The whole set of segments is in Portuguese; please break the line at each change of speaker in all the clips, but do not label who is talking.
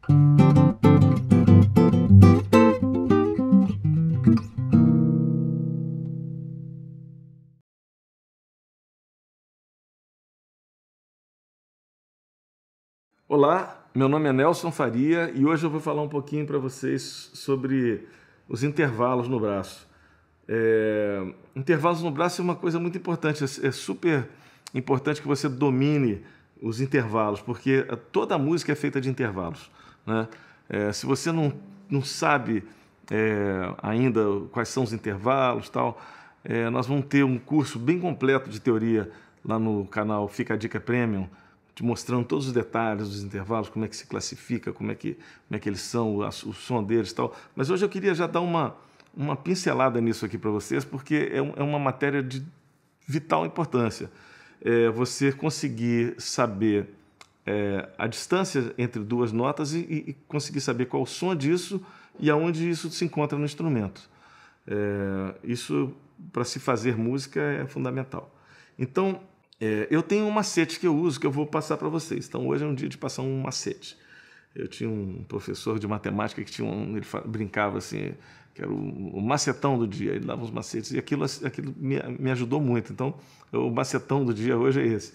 Olá, meu nome é Nelson Faria e hoje eu vou falar um pouquinho para vocês sobre os intervalos no braço. Intervalos no braço é uma coisa muito importante, é super importante que você domine os intervalos, porque toda a música é feita de intervalos, né? Se você não sabe ainda quais são os intervalos, tal, nós vamos ter um curso bem completo de teoria lá no canal Fica a Dica Premium, te mostrando todos os detalhes dos intervalos, como é que se classifica, como é que eles são, o som deles e tal. Mas hoje eu queria já dar uma pincelada nisso aqui para vocês, porque é uma matéria de vital importância. Você conseguir saber a distância entre duas notas e conseguir saber qual o som disso e aonde isso se encontra no instrumento. Isso, para se fazer música, é fundamental. Então, eu tenho um macete que eu uso, que eu vou passar para vocês. Então, hoje é um dia de passar um macete. Eu tinha um professor de matemática que ele brincava assim, que era o macetão do dia. Ele dava uns macetes e aquilo me ajudou muito. Então, o macetão do dia hoje é esse.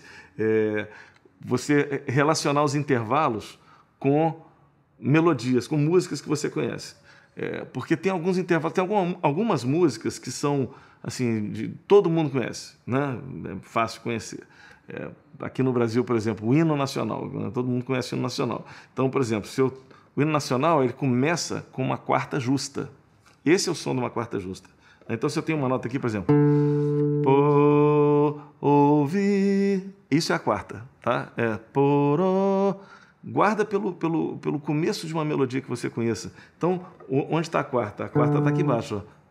Você relacionar os intervalos com melodias, com músicas que você conhece. Porque tem alguns intervalos, tem algumas músicas que são assim, todo mundo conhece, né? É fácil de conhecer. Aqui no Brasil, por exemplo, o hino nacional, né? Todo mundo conhece o hino nacional. Então, por exemplo, o hino nacional ele começa com uma quarta justa. Esse é o som de uma quarta justa. Então, se eu tenho uma nota aqui, por exemplo, por ouvir, isso é a quarta, tá? Guarda pelo começo de uma melodia que você conheça. Então, onde está a quarta? A quarta está aqui embaixo, ó.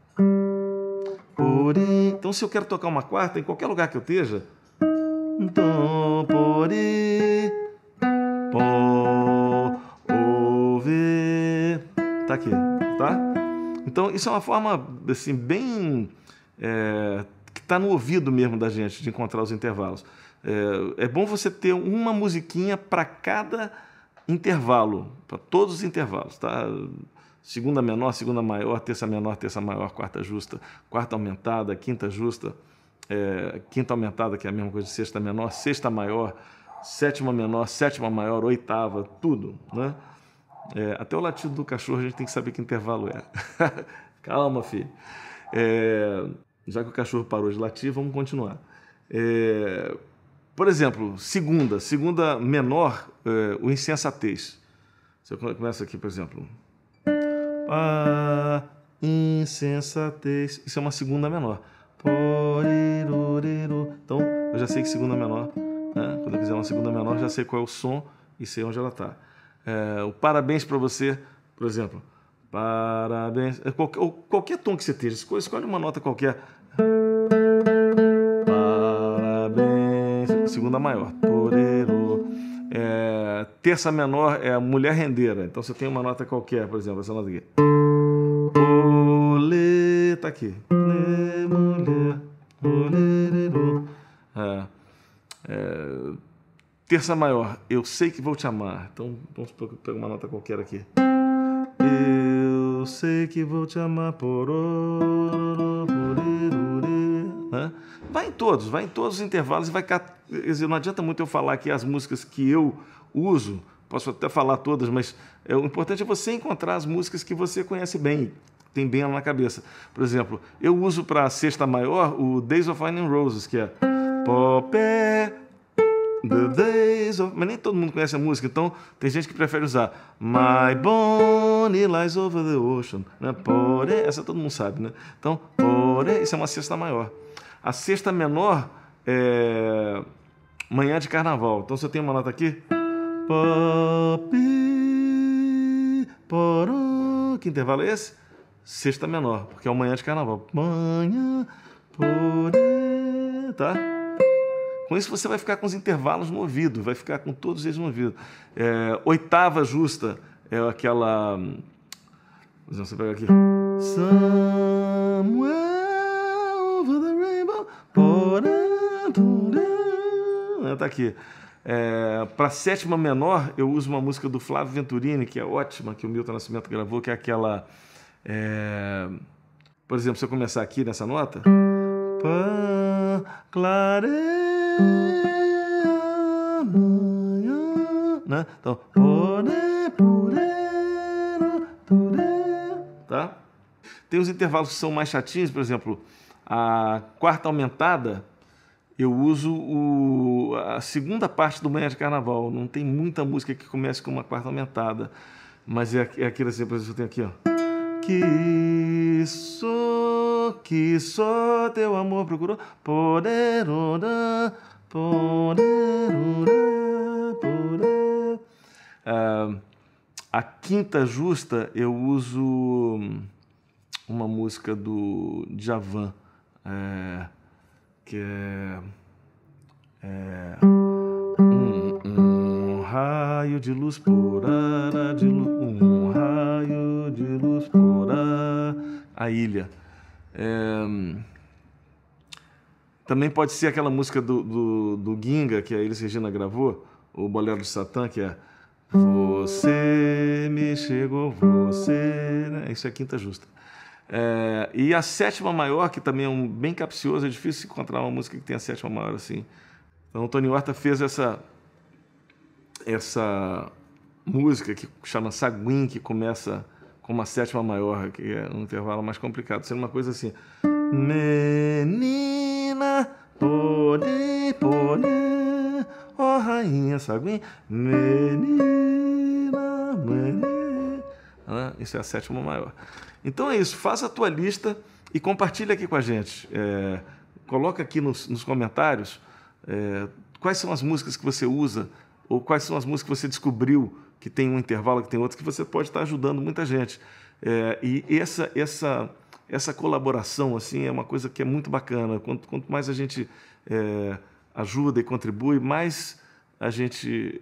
Então, se eu quero tocar uma quarta, em qualquer lugar que eu esteja, tá aqui, tá? Então, isso é uma forma assim, bem que está no ouvido mesmo da gente, de encontrar os intervalos. É bom você ter uma musiquinha para cada intervalo, para todos os intervalos, tá? Segunda menor, segunda maior, terça menor, terça maior, quarta justa, quarta aumentada, quinta justa, quinta aumentada, que é a mesma coisa de sexta menor, sexta maior, sétima menor, sétima maior, oitava, tudo, né? Até o latido do cachorro a gente tem que saber que intervalo é. Calma, filho. Já que o cachorro parou de latir, vamos continuar. Por exemplo, segunda menor, o insensatez. Você começa aqui, por exemplo. Insensatez. Isso é uma segunda menor. Então, eu já sei que segunda menor, né? Quando eu fizer uma segunda menor, já sei qual é o som e sei onde ela está. O parabéns para você, por exemplo. Parabéns. Qualquer tom que você esteja, escolhe uma nota qualquer. Parabéns. Segunda maior. Terça menor é a mulher rendeira. Então você tem uma nota qualquer, por exemplo, essa nota aqui. Olê, tá aqui. Olê, mulher. Olê, terça maior, eu sei que vou te amar. Então vamos supor que eu pego uma nota qualquer aqui. Eu sei que vou te amar. Né? Vai em todos os intervalos e vai. Quer dizer, não adianta muito eu falar aqui as músicas que eu uso, posso até falar todas, mas o importante é você encontrar as músicas que você conhece bem, tem bem ela na cabeça. Por exemplo, eu uso para sexta maior o Days of Wine and Roses, que é Popé, The Days of... Mas nem todo mundo conhece a música, então tem gente que prefere usar My Bonnie Lies Over the Ocean, né? Porém, essa todo mundo sabe, né? Então, porém, isso é uma sexta maior. A sexta menor é Manhã de Carnaval. Então, se eu tenho uma nota aqui, que intervalo é esse? Sexta menor, porque é o Manhã de Carnaval. Manhã, tá? Com isso você vai ficar com os intervalos no ouvido, vai ficar com todos eles no ouvido. Oitava justa é aquela... Você pega aqui. Somewhere over the rainbow. Tá aqui. Para sétima menor, eu uso uma música do Flávio Venturini, que é ótima, que o Milton Nascimento gravou, que é aquela... por exemplo, se eu começar aqui nessa nota... Pá, clareia amanhã, né? Então... Tá? Tem os intervalos que são mais chatinhos, por exemplo, a quarta aumentada, eu uso a segunda parte do Manhã de Carnaval. Não tem muita música que comece com uma quarta aumentada, mas é aquilo assim, por exemplo, eu tenho aqui, ó. Que só teu amor procurou, poderorã, poderorã, poderorã. A quinta justa eu uso uma música do Djavan, que é um raio de luz por ara de luz, um raio de luz por a ilha. Também pode ser aquela música do Ginga, que a Elis Regina gravou, o Bolero de Satã, que é Você me chegou, você... Né? Isso é a quinta justa. E a sétima maior, que também é bem capcioso, é difícil encontrar uma música que tenha a sétima maior assim. Então o Tony Horta fez essa música que chama Saguim, que começa com uma sétima maior, que é um intervalo mais complicado, sendo uma coisa assim. Menina, pode, ó rainha Saguim, menina, menina. Isso é a sétima maior. Então é isso, faça a tua lista e compartilha aqui com a gente. Coloca aqui nos comentários quais são as músicas que você usa ou quais são as músicas que você descobriu que tem um intervalo, que tem outro, que você pode estar ajudando muita gente. E essa colaboração assim, é uma coisa que é muito bacana. Quanto mais a gente ajuda e contribui, mais a gente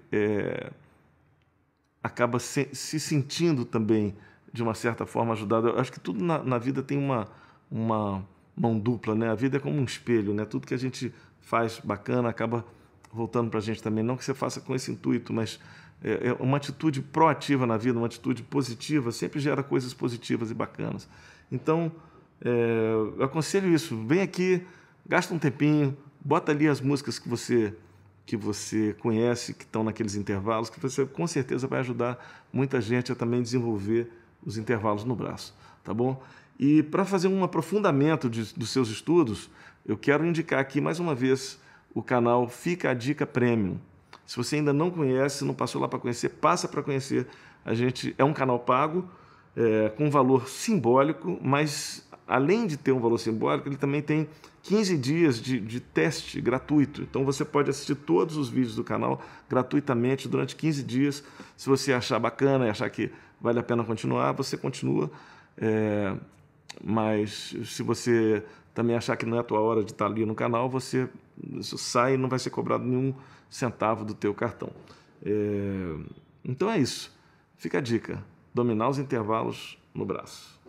acaba se sentindo também, de uma certa forma, ajudado. Eu acho que tudo na vida tem uma mão dupla, né? A vida é como um espelho, né? Tudo que a gente faz bacana acaba voltando para a gente também. Não que você faça com esse intuito, mas uma atitude proativa na vida, uma atitude positiva, sempre gera coisas positivas e bacanas. Então, eu aconselho isso. Vem aqui, gasta um tempinho, bota ali as músicas que você conhece, que estão naqueles intervalos, que você com certeza vai ajudar muita gente a também desenvolver os intervalos no braço, tá bom? E para fazer um aprofundamento dos seus estudos, eu quero indicar aqui mais uma vez o canal Fica a Dica Premium. Se você ainda não conhece, não passou lá para conhecer, passa para conhecer. A gente é um canal pago, com um valor simbólico, mas além de ter um valor simbólico, ele também tem 15 dias de teste gratuito. Então você pode assistir todos os vídeos do canal gratuitamente durante 15 dias. Se você achar bacana e achar que vale a pena continuar, você continua. Mas se você também achar que não é a tua hora de estar ali no canal, você sai e não vai ser cobrado nenhum centavo do teu cartão. Então é isso. Fica a dica. Dominar os intervalos no braço.